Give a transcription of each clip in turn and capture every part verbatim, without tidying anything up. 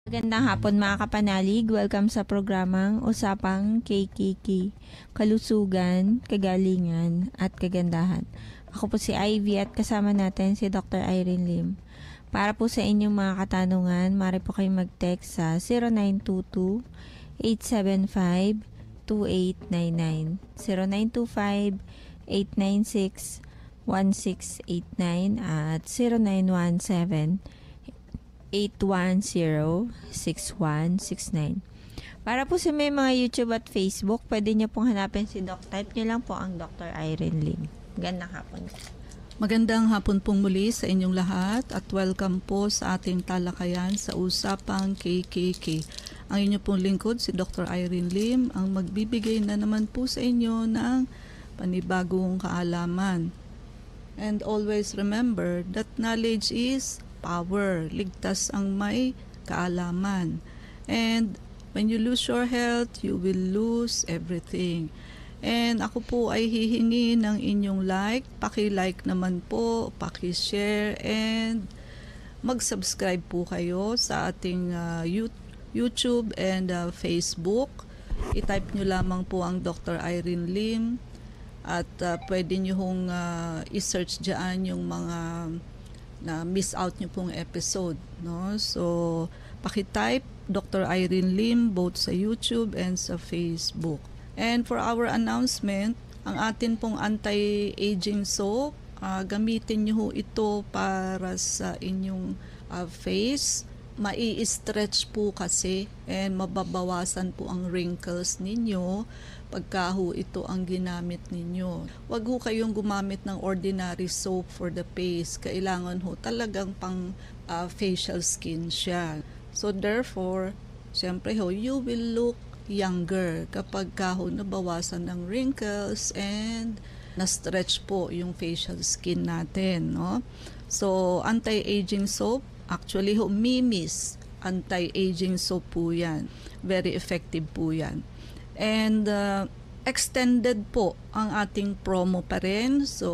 Magandang hapon mga kapanalig. Welcome sa programang Usapang K K K, Kalusugan, Kagalingan at Kagandahan. Ako po si Ivy at kasama natin si Doctor Irene Lim. Para po sa inyong mga katanungan, maaari po kayong mag-text sa zero nine two two, eight seven five, two eight nine nine, zero nine two five, eight nine six, one six eight nine at zero nine one seven, eight one zero, six one six nine. Para po sa may mga YouTube at Facebook, pwede niyo pong hanapin si Doc. Type niyo lang po ang Doctor Irene Lim. Magandang hapon. Magandang hapon pong muli sa inyong lahat at welcome po sa ating talakayan sa Usapang K K K. Ang inyong pong lingkod, si Doctor Irene Lim, ang magbibigay na naman po sa inyo ng panibagong kaalaman. And always remember that knowledge is power. Ligtas ang may kaalaman. And when you lose your health, you will lose everything. And ako po ay hihingi ng inyong like. Paki-like naman po, paki-share, and mag-subscribe po kayo sa ating uh, YouTube and uh, Facebook. I-type nyo lamang po ang Doctor Irene Lim at uh, pwede nyo hong uh, i-search dyan yung mga na miss out nyo pong episode, no? So, paki-type Doctor Irene Lim both sa YouTube and sa Facebook. And for our announcement, ang atin pong anti-aging soap, uh, gamitin nyo ho ito para sa inyong uh, face. Mai-stretch po kasi and mababawasan po ang wrinkles ninyo pagka ho ito ang ginamit ninyo. Huwag ho kayong gumamit ng ordinary soap for the face. Kailangan ho talagang pang uh, facial skin siya. So therefore, syempre ho, you will look younger kapag ka ho nabawasan ng wrinkles and na-stretch po yung facial skin natin, no? So anti-aging soap, actually ho, Mimi's anti-aging soap po yan. Very effective po yan. And uh, extended po ang ating promo pa rin. So,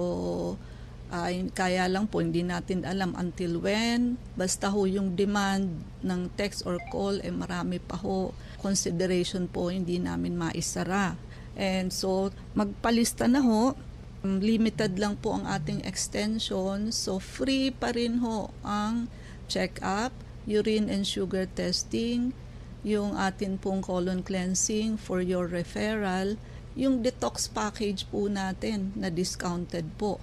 uh, kaya lang po, hindi natin alam until when. Basta ho yung demand ng text or call, eh marami pa ho. Consideration po, hindi namin maisara. And so, magpalista na ho. Limited lang po ang ating extension. So, free pa rin ho ang check-up, urine and sugar testing, yung atin pong colon cleansing for your referral, yung detox package po natin na discounted po.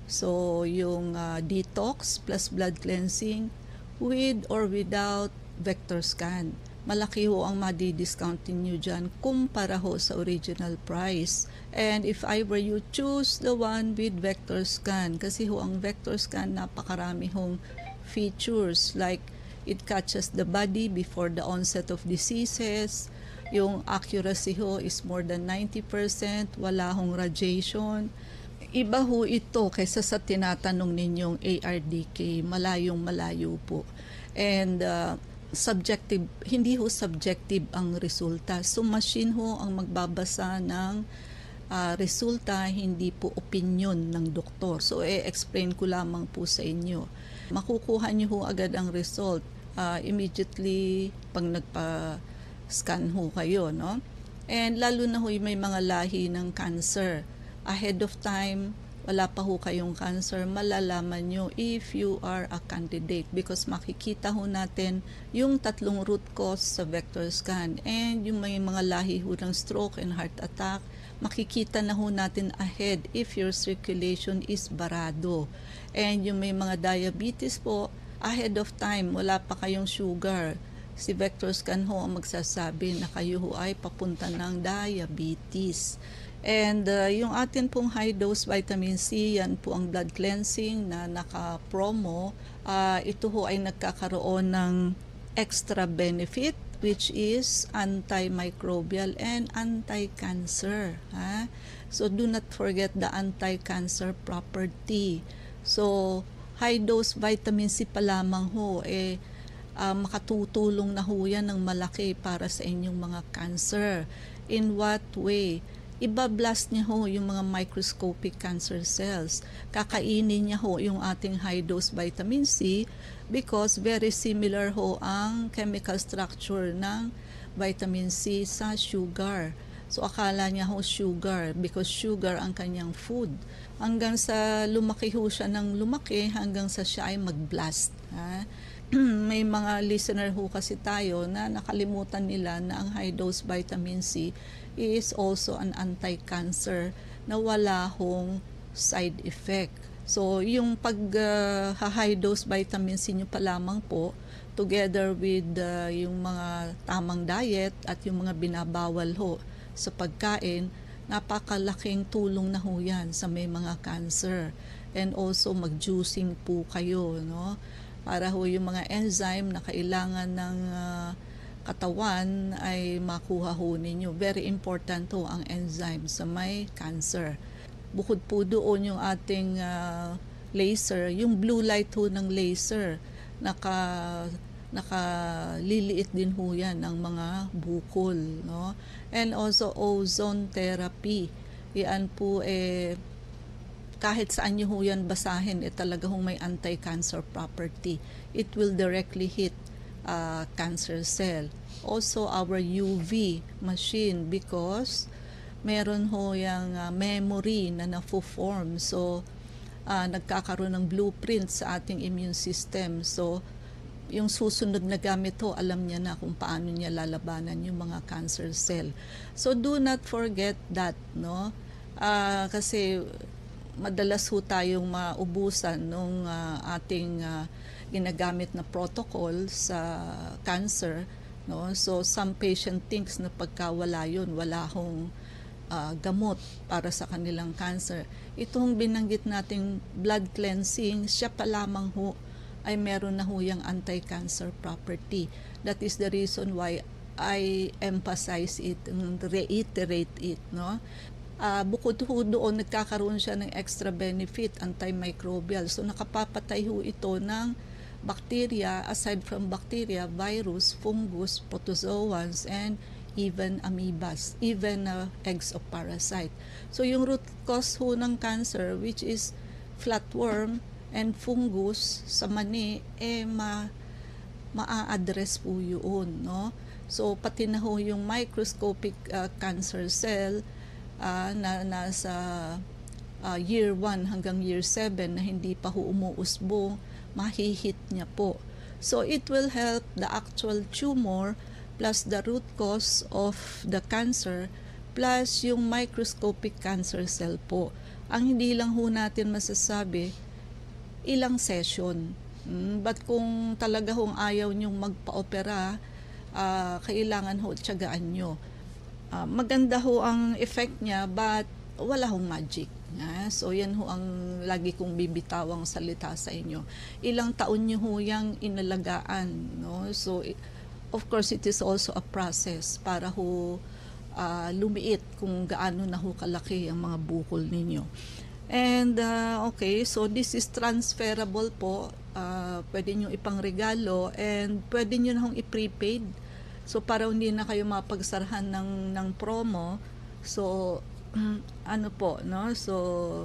So, yung uh, detox plus blood cleansing with or without vector scan. Malaki ho ang madi-discount nyo dyan kumpara ho sa original price. And if I were you, choose the one with vector scan. Kasi ho ang vector scan, napakarami hong features like it catches the body before the onset of diseases. Yung accuracy ho is more than ninety percent. Wala hong radiation. Iba ho ito kaysa sa tinatanong ninyong A R D K. Malayong malayo po. And uh, subjective, hindi ho subjective ang resulta. So machine ho ang magbabasa ng uh, resulta, hindi po opinion ng doktor. So i-explain ko lamang po sa inyo. Makukuha nyo ho agad ang result. Uh, immediately pag nagpa-scan ho kayo, no? And lalo na ho may mga lahi ng cancer. Ahead of time, wala pa ho kayong cancer, malalaman nyo if you are a candidate because makikita ho natin yung tatlong root cause sa vector scan. And yung may mga lahi ho ng stroke and heart attack, makikita na ho natin ahead if your circulation is barado. And yung may mga diabetes po, ahead of time, wala pa kayong sugar. Si vector scan ho ang magsasabi na kayo ho ay papunta ng diabetes. And uh, yung atin pong high dose vitamin C, yan po ang blood cleansing na naka-promo. Uh, ito ho ay nagkakaroon ng extra benefit which is antimicrobial and anti-cancer. Ha? So do not forget the anti-cancer property. So high dose vitamin C pa lamang ho, eh, uh, makatutulong na ho yan ng malaki para sa inyong mga cancer. In what way? ibablast niya ho yung mga microscopic cancer cells. Kakainin niya ho yung ating high-dose vitamin C because very similar ho ang chemical structure ng vitamin C sa sugar. So akala niya ho sugar because sugar ang kanyang food. Hanggang sa lumaki ho siya ng lumaki hanggang sa siya ay mag-blast. Ha? May mga listener ho kasi tayo na nakalimutan nila na ang high-dose vitamin C is also an anti-cancer na wala hong side effect. So yung pag uh, high-dose vitamin C nyo pa lamang po together with uh, yung mga tamang diet at yung mga binabawal ho sa pagkain, napakalaking tulong na ho yan sa may mga cancer. And also mag-juicing po kayo, no? Para ho yung mga enzyme na kailangan ng uh, katawan ay makuha ho ninyo. Very important ho ang enzyme sa may cancer. Bukod po doon yung ating uh, laser, yung blue light ho ng laser, naka nakaliliit din ho yan ng mga bukol, no? And also ozone therapy. Yan po eh kahit saan nyo ho yan basahin, eh talaga hong may anti-cancer property. It will directly hit uh, cancer cell. Also our U V machine because meron ho yung uh, memory na na-form. So uh, nagkakaroon ng blueprint sa ating immune system. So yung susunod na gamit ho, alam niya na kung paano niya lalabanan yung mga cancer cell. So do not forget that, no? Uh, kasi madalas ho tayong maubusan nung uh, ating uh, ginagamit na protocol sa cancer, no? So some patient thinks na pagka wala yun, wala hong uh, gamot para sa kanilang cancer. Itong binanggit nating blood cleansing, siya pa lamang ho ay meron na ho yung anti-cancer property. That is the reason why I emphasize it and reiterate it, no? Uh, bukod ho doon, nagkakaroon siya ng extra benefit, antimicrobial. So nakapapatay ho ito ng bacteria, aside from bacteria, virus, fungus, protozoans, and even amoebas, even uh, eggs of parasite. So yung root cause ho ng cancer, which is flatworm and fungus sa mani, eh ma maa-address po yun, no? So pati na ho yung microscopic uh, cancer cell uh, na nasa uh, year one hanggang year seven na hindi pa ho umuusbong, mahihit niya po. So it will help the actual tumor plus the root cause of the cancer plus yung microscopic cancer cell po. Ang hindi lang ho natin masasabi, ilang session. Hmm, but kung talaga hong ayaw nyong magpa-opera, uh, kailangan ho tiyagaan nyo. Uh, maganda ho ang effect niya, but wala hong magic. Uh, so yan ho ang lagi kong bibitawang salita sa inyo. Ilang taon nyo ho yung inalagaan, no? So of course it is also a process para ho uh, lumiit kung gaano na ho kalaki ang mga bukol ninyo. And uh, okay, so this is transferable po. Uh, pwede nyo ipangregalo and pwede nyo na hong i-prepaid. So para hindi na kayo mapagsarahan ng, ng promo. So ano po, no? So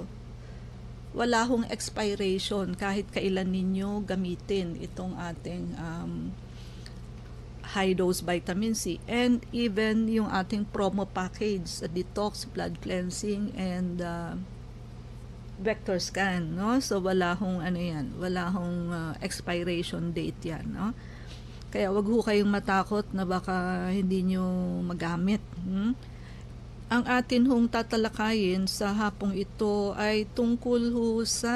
wala hong expiration kahit kailan ninyo gamitin itong ating um, high-dose vitamin C. And even yung ating promo package, uh, detox, blood cleansing, and uh, vector scan, no? So wala hong ano yan, wala hong uh, expiration date yan, no? Kaya wag ho kayong matakot na baka hindi nyo magamit. Hmm? Ang atin hong tatalakayin sa hapong ito ay tungkol ho sa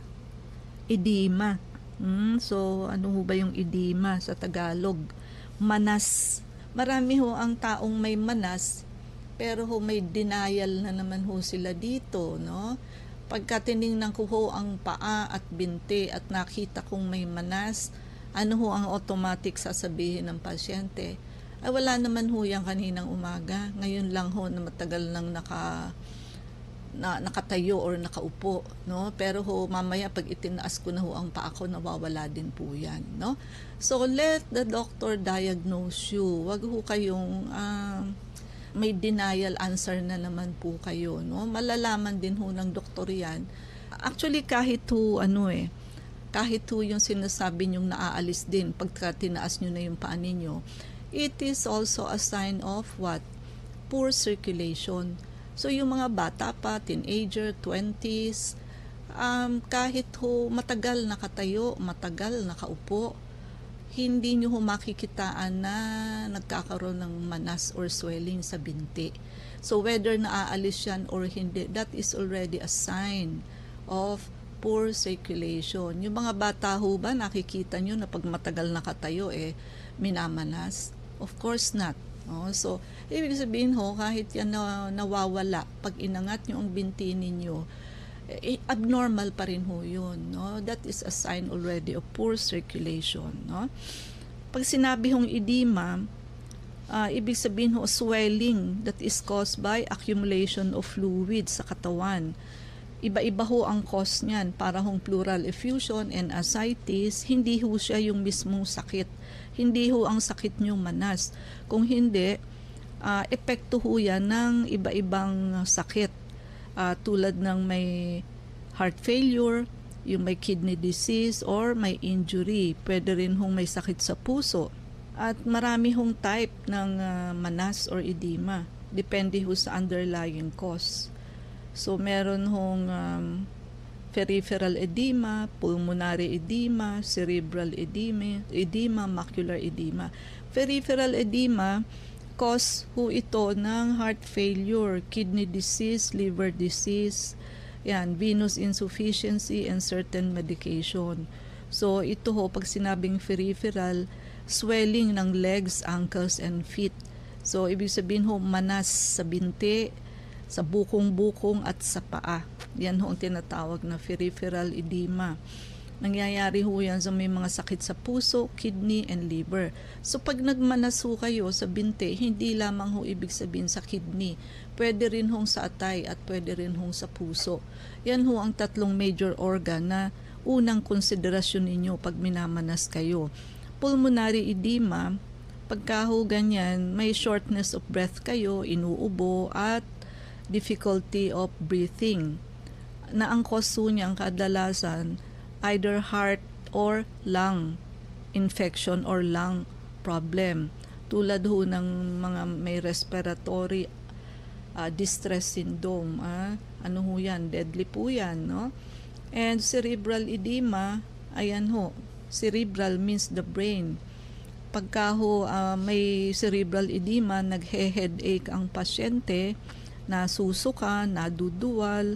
edema. Hmm? So ano ho ba yung edema sa Tagalog? Manas. Marami ho ang taong may manas, pero ho may denial na naman ho sila dito, no? Pagka tiningnan ko ho ang paa at binti at nakita kong may manas, ano ho ang automatic sasabihin ng pasyente? Ay wala naman ho yan kaninang umaga. Ngayon lang ho na matagal nang naka, na, nakatayo or nakaupo, no? Pero ho mamaya pag itinaas ko na ho ang paa ko, nawawala din po yan, no? So let the doctor diagnose you. Wag ho kayong uh, may denial answer na naman po kayo, no? Malalaman din ho ng doktor yan. Actually, kahit ho, ano eh, kahit ho yung sinasabi nyong naaalis din pagka tinaas nyo na yung paa ninyo, it is also a sign of what? Poor circulation. So, yung mga bata pa, teenager, twenties, um, kahit ho matagal nakatayo, matagal nakaupo, hindi nyo ho makikitaan na nagkakaroon ng manas or swelling sa binti. So, whether naaalis yan or hindi, that is already a sign of poor circulation. Yung mga bata ho ba, nakikita nyo na pag matagal nakatayo, eh, minamanas? Of course not. Oh, so, ibig sabihin ho, kahit yan na, nawawala, pag inangat nyo ang binti ninyo, eh, abnormal pa rin ho yun. No? That is a sign already of poor circulation. No? Pag sinabi hong edema, uh, ibig sabihin ho, swelling that is caused by accumulation of fluid sa katawan. Iba-iba ho ang cause niyan, para hong pleural effusion and ascites, hindi ho siya yung mismong sakit. Hindi ho ang sakit nyo manas. Kung hindi, uh, epekto ho yan ng iba-ibang sakit. Uh, tulad ng may heart failure, yung may kidney disease, or may injury. Pwede rin hong may sakit sa puso. At marami hong type ng uh, manas or edema. Depende ho sa underlying cause. So, meron hong um, peripheral edema, pulmonary edema, cerebral edema, edema, macular edema. Peripheral edema, cause ho ito ng heart failure, kidney disease, liver disease, yan, venous insufficiency, and certain medication. So, ito ho, pag sinabing peripheral, swelling ng legs, ankles, and feet. So, ibig sabihin ho, manas sa binti, sa bukong-bukong, at sa paa. Yan ho ang tinatawag na peripheral edema. Nangyayari ho yan sa may mga sakit sa puso, kidney, and liver. So, pag nagmanas ho kayo sa binti, hindi lamang ho ibig sabihin sa kidney. Pwede rin hong sa atay at pwede rin hong sa puso. Yan ho ang tatlong major organ na unang konsiderasyon ninyo pag minamanas kayo. Pulmonary edema, pagka ho ganyan, may shortness of breath kayo, inuubo, at difficulty of breathing. Na ang cause ho niyang kadalasan, either heart or lung infection or lung problem. Tulad ho ng mga may respiratory uh, distress syndrome. Ah? Ano ho yan? Deadly po yan. No? And cerebral edema, ayan ho. Cerebral means the brain. Pagka ho uh, may cerebral edema, naghe-headache ang pasyente, nasusuka, naduduwal,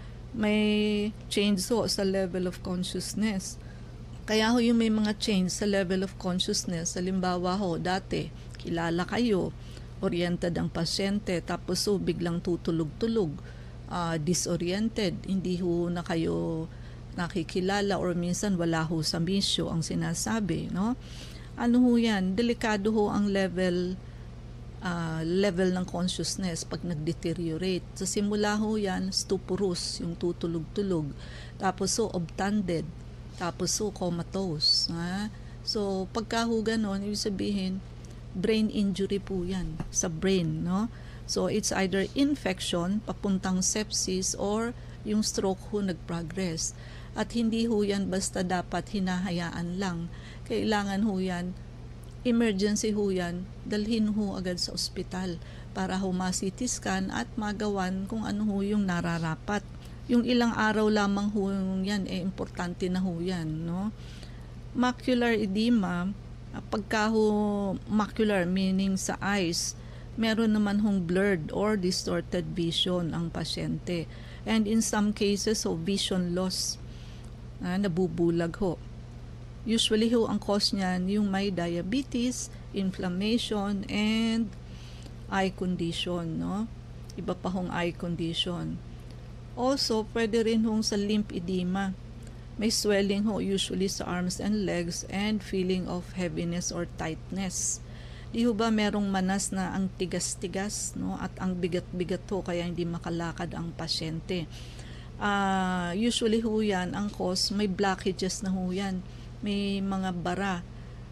may change ho sa level of consciousness. Kaya ho yung may mga change sa level of consciousness, halimbawa ho, dati, kilala kayo, oriented ang pasyente, tapos ho, biglang tutulog-tulog, uh, disoriented, hindi ho na kayo nakikilala, or minsan wala ho sa misyo ang sinasabi, no? Ano ho yan? Delikado ho ang level Uh, level ng consciousness pag nag-deteriorate. Sa simula ho yan, stuporous, yung tutulog-tulog. Tapos so, obtunded. Tapos so, comatose. Ha? So, pagka ho ganon, ibig sabihin, brain injury po yan sa brain. No? So, it's either infection, papuntang sepsis, or yung stroke ho nag-progress. At hindi ho yan basta dapat hinahayaan lang. Kailangan ho yan emergency ho yan, dalhin ho agad sa ospital para ho ma-C T scan at magawan kung ano ho yung nararapat. Yung ilang araw lamang ho yan, eh, importante na ho yan. No? Macular edema, pagka ho macular, meaning sa eyes, meron naman hong blurred or distorted vision ang pasyente. And in some cases, ho, vision loss, ah, nabubulag ho. Usually ho, ang cause niyan yung may diabetes, inflammation, and eye condition, no? Iba pa hong eye condition. Also, pwede rin hong sa lymph edema. May swelling ho usually sa arms and legs and feeling of heaviness or tightness. Di ho ba merong manas na ang tigas-tigas, no? At ang bigat-bigat ho kaya hindi makalakad ang pasyente. Uh, usually ho yan, ang cause, may blockages na ho yan. May mga bara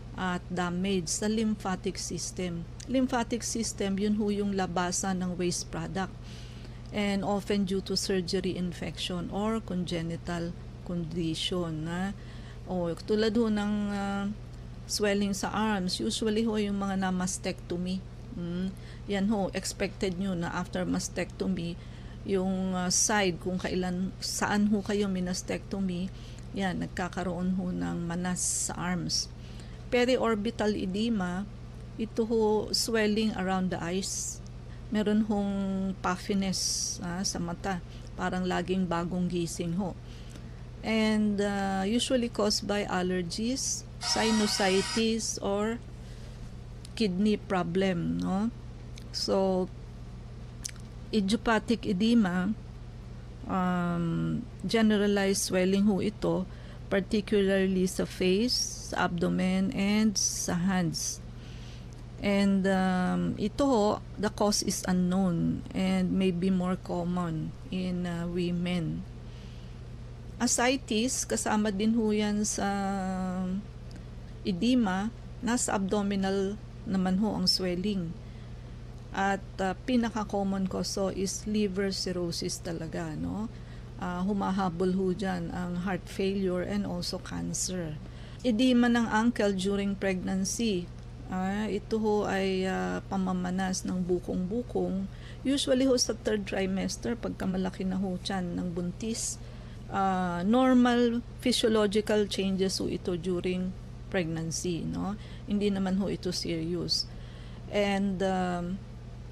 at damage sa lymphatic system. Lymphatic system, yun ho yung labasan ng waste product, and often due to surgery infection or congenital condition. Na, o tulad ho ng uh, swelling sa arms, usually ho yung mga na mastectomy. Hmm, yan ho, expected nyo na after mastectomy, yung uh, side kung kailan, saan ho kayo minastectomy, yan, nagkakaroon ho ng manas sa arms. Periorbital edema, ito ho swelling around the eyes. Meron hong puffiness ah, sa mata, parang laging bagong gising ho. And uh, usually caused by allergies, sinusitis, or kidney problem, no? So, idiopathic edema, um, generalized swelling ho ito, particularly sa face, sa abdomen, and sa hands. And um, ito ho, the cause is unknown and may be more common in uh, women. Ascites, kasama din ho yan sa edema, nasa abdominal naman ho ang swelling. At uh, pinaka-common cause so is liver cirrhosis talaga, no? Uh, humahabol ho dyan ang heart failure and also cancer. Edema ng ankle during pregnancy. Uh, ito ho ay uh, pamamanas ng bukong-bukong. Usually ho sa third trimester, pagka malaki na ho tiyan ng buntis. Uh, normal physiological changes ho ito during pregnancy, no? Hindi naman ho ito serious. And um,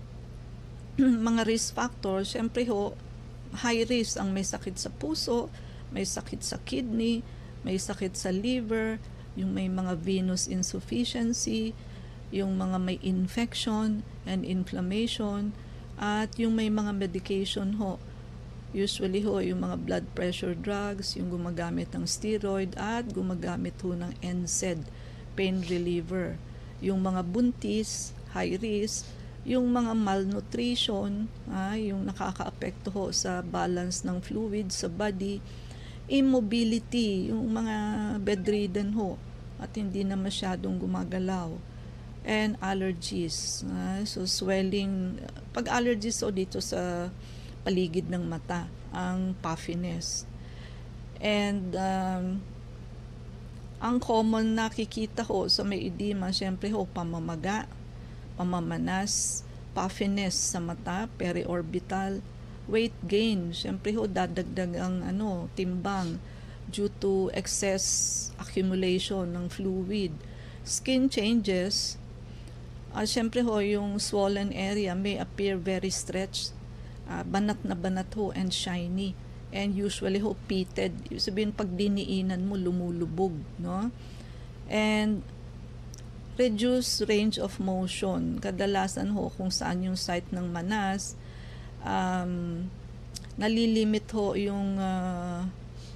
mga risk factors, syempre ho, high risk ang may sakit sa puso, may sakit sa kidney, may sakit sa liver, yung may mga venous insufficiency, yung mga may infection and inflammation, at yung may mga medication ho. Usually ho, yung mga blood pressure drugs, yung gumagamit ng steroid, at gumagamit ho ng N SAID, pain reliever. Yung mga buntis, high risk, yung mga malnutrition, ah, yung nakaka-apekto ho sa balance ng fluid sa body, immobility, yung mga bedridden ho at hindi na masyadong gumagalaw, and allergies. Ah, so swelling, pag allergies o dito sa paligid ng mata, ang puffiness. And um, ang common nakikita ho sa may edema, syempre ho, pamamaga, pamamanas, puffiness sa mata, periorbital, weight gain, syempre ho dadagdag ang ano, timbang due to excess accumulation ng fluid. Skin changes, uh, syempre ho yung swollen area may appear very stretched, uh, banat na banat ho and shiny, and usually ho pitted, sabihin pag diniinan mo lumulubog, no? And reduced range of motion, kadalasan ho kung saan yung site ng manas, um, nalilimit ho yung uh,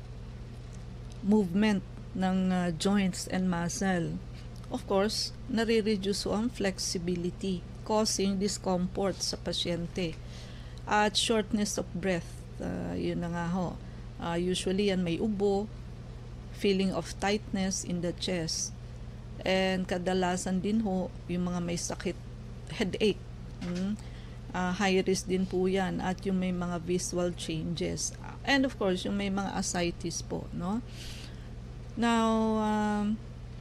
movement ng uh, joints and muscle. Of course, nare-reduce ho ang flexibility, causing discomfort sa pasyente. At shortness of breath, uh, yun na nga ho. Uh, usually yan may ubo, feeling of tightness in the chest. And kadalasan din ho, yung mga may sakit, headache, hmm? uh, high risk din po yan, at yung may mga visual changes. And of course, yung may mga ascites po, no? Now, um,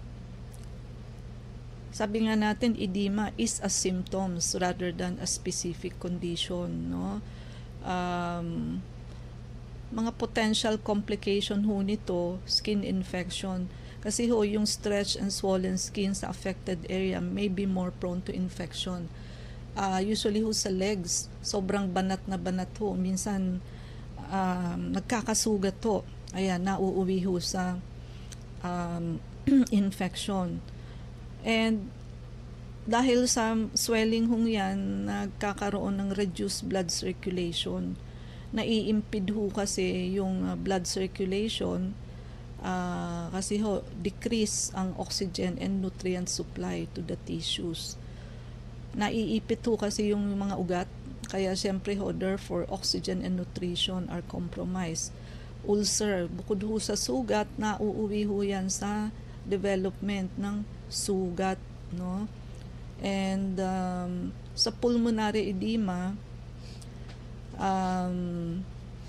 sabi nga natin, edema is a symptoms rather than a specific condition, no? Um, mga potential complication ho nito, skin infection, kasi ho, yung stretched and swollen skin sa affected area may be more prone to infection. Uh, usually ho sa legs, sobrang banat na banat ho. Minsan, um, nagkakasugat ho. Ayan, nauuwi ho sa um, infection. And dahil sa swelling hong yan, nagkakaroon ng reduced blood circulation. Naiimpede ho kasi yung uh, blood circulation, Uh, kasi ho, decrease ang oxygen and nutrient supply to the tissues. Naiipit ho kasi yung mga ugat, kaya syempre ho, therefore, oxygen and nutrition are compromised. Ulcer, bukod ho sa sugat, nauuwi ho yan sa development ng sugat, no? And um, sa pulmonary edema, um,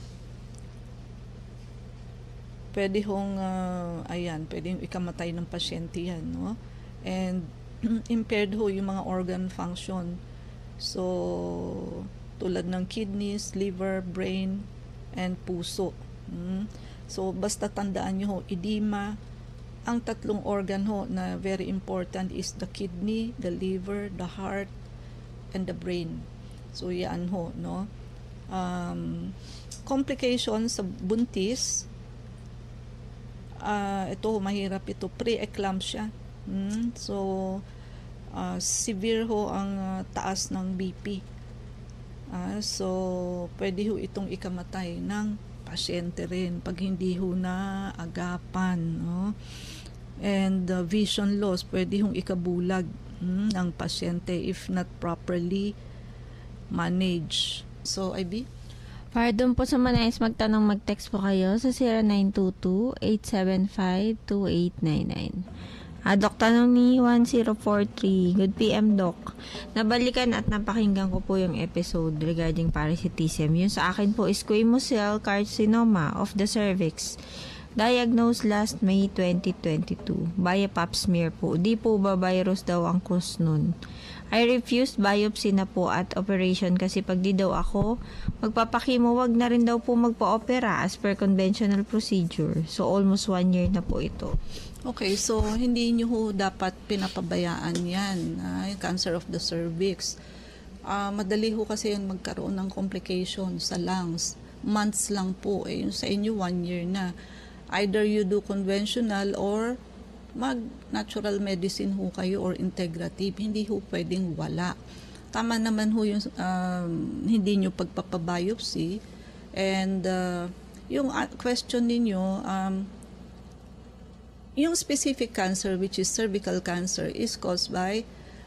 pwede hong, uh, ayan, pwede hong ikamatay ng pasyente yan, no? And impaired ho yung mga organ function. So, tulad ng kidneys, liver, brain, and puso. Mm. So, basta tandaan nyo ho, edema, ang tatlong organ ho na very important is the kidney, the liver, the heart, and the brain. So, yan ho, no? Um, complications sa buntis, uh, ito, mahirap ito, pre-eclampsia. Mm. So, uh, severe ho ang uh, taas ng B P. Uh, so, pwede ho itong ikamatay ng pasyente rin pag hindi ho na agapan, no? And uh, vision loss, pwede hong ikabulag hmm, ng pasyente if not properly managed. So, I B? Para doon po sa manais magtanong, mag-text po kayo sa zero nine two two, eight seven five, two eight nine nine. Ah, Doc, tanong ni one zero four three. Good P M, Doc. Nabalikan at napakinggan ko po yung episode regarding parasitism. Yung sa akin po is squamous cell carcinoma of the cervix. Diagnosed last May twenty twenty-two. Via pap smear po. Di po ba virus daw ang cause nun? I refused biopsy na po at operation kasi pag di daw ako magpapakimo, wag na rin daw po magpa-opera as per conventional procedure. So almost one year na po ito. Okay, so hindi nyo ho dapat pinapabayaan yan, ah, yung cancer of the cervix. Uh, madali ho kasi yan magkaroon ng complication sa lungs. Months lang po, eh, yung sa inyo one year na. Either you do conventional or mag-natural medicine ho kayo or integrative. Hindi ho pwedeng wala. Tama naman ho yung um, hindi nyo pagpapabiopsy. And uh, yung uh, question ninyo, um, yung specific cancer, which is cervical cancer, is caused by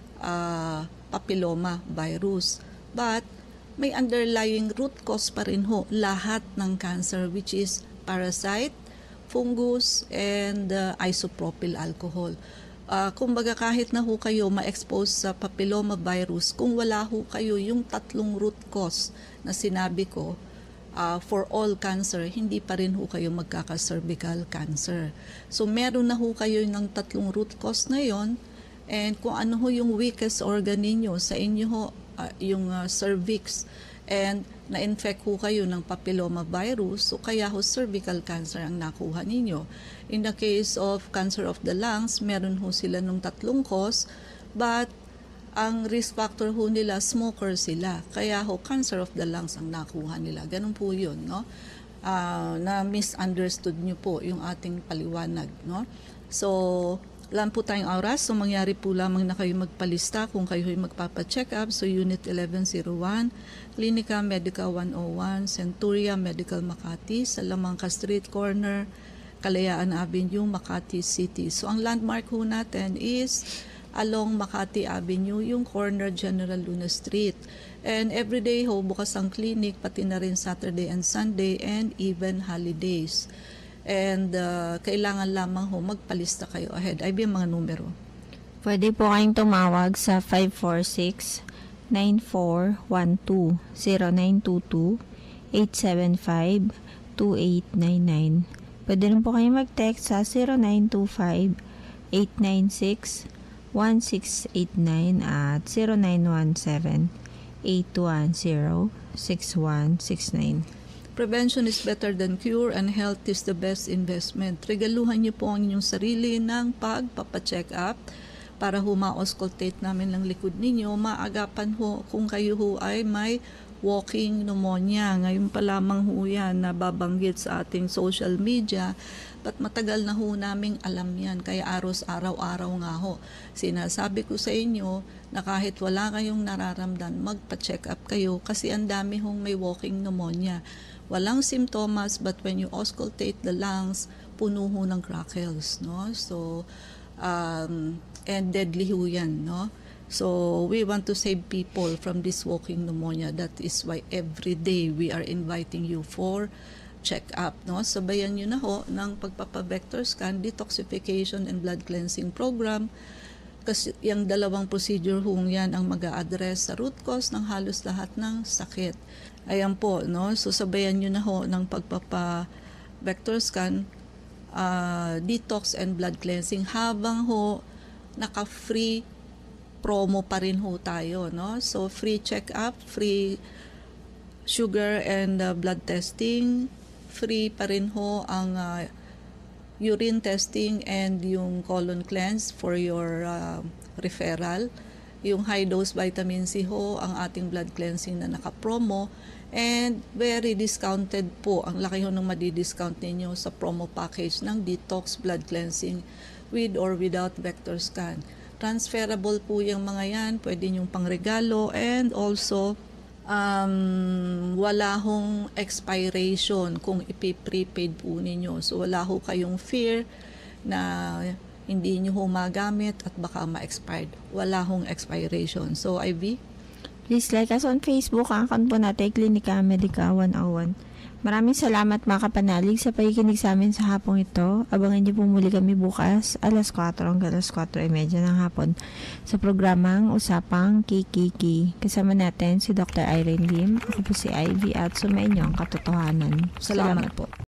uh, papilloma virus. But may underlying root cause pa rin ho lahat ng cancer, which is parasite, fungus, and uh, isopropyl alcohol. Uh, kumbaga kahit na ho kayo ma-expose sa papilloma virus, kung wala ho kayo yung tatlong root cause na sinabi ko, Uh, for all cancer, hindi pa rin ho kayo magkaka-cervical cancer. So, meron na ho kayo ng tatlong root cause na yon, and kung ano ho yung weakest organ ninyo sa inyo ho, uh, yung uh, cervix, and na-infect ho kayo ng papilloma virus, so kaya ho cervical cancer ang nakuha ninyo. In the case of cancer of the lungs, meron ho sila ng tatlong cause, but ang risk factor ho nila, smoker sila. Kaya ho, cancer of the lungs ang nakuha nila. Ganun po yun, no? Uh, na misunderstood nyo po yung ating paliwanag, no? So, lang po tayong oras. So, mangyari po lamang na kayo magpalista kung kayo ay magpapacheck up. So, Unit eleven oh one, Clinica Medica one oh one, Centuria Medical Makati, sa Lamangka Street Corner, Kalayaan Avenue, Makati City. So, ang landmark ho natin is along Makati Avenue, yung corner General Luna Street. And everyday ho, bukas ang clinic, pati na rin Saturday and Sunday, and even holidays. And uh, kailangan lamang ho, magpalista kayo ahead. Ay, yung mga numero. Pwede po kayong tumawag sa five four six, nine four one two, zero nine two two, eight seven five, two eight nine nine. Pwede rin po kayong mag-text sa zero nine two five, eight nine six, one six eight nine at zero nine one seven, eight one zero, six one six nine. Prevention is better than cure and health is the best investment. Regaluhan niyo po ang inyong sarili ng pagpapacheck up para ho ma-auscultate namin ng likod ninyo. Maagapan ho kung kayo ho ay may walking pneumonia. Ngayon pa lamang ho yan na babanggit sa ating social media. But matagal na ho naming alam yan, kaya aros araw-araw nga ho. Sinasabi ko sa inyo na kahit wala kayong nararamdaman, magpa-check up kayo kasi ang dami hong may walking pneumonia. Walang symptoms, but when you auscultate the lungs, puno ho ng crackles, no? So, um, and deadly ho yan, no? So, we want to save people from this walking pneumonia. That is why every day we are inviting you for check-up, no? Sabayan nyo na ho ng pagpapa-vector scan, detoxification and blood cleansing program, Kasi yung dalawang procedure hong yan ang mag-a-address sa root cause ng halos lahat ng sakit. Ayan po, no? So sabayan nyo na ho ng pagpapa-vector scan, uh, detox and blood cleansing habang ho naka-free promo pa rin ho tayo, no? So free check-up, free sugar and uh, blood testing, free pa rin ho ang uh, urine testing and yung colon cleanse for your uh, referral. Yung high dose vitamin C ho, ang ating blood cleansing na naka-promo, and very discounted po. Ang laki ho ng madi-discount ninyo sa promo package ng detox blood cleansing with or without vector scan. Transferable po yung mga yan, pwede nyong pangregalo, and also Um, wala hong expiration kung ipi-prepaid po ninyo. So wala ho kayong fear na hindi nyo ho magamit at baka ma-expired. Wala hong expiration. So Ivy? Please like us on Facebook. Ang account po natin, Klinika Medica one oh one. Maraming salamat mga kapanalig sa pakikinig sa amin sa hapong ito. Abangan niyo po muli kami bukas alas kwatro hanggang alas kwatro e media ng hapon sa programang Usapang K K K. Kasama natin si Doctor Irene Lim. Ako po si Ivy at sumainyo ang katotohanan. Salamat, Salamat po.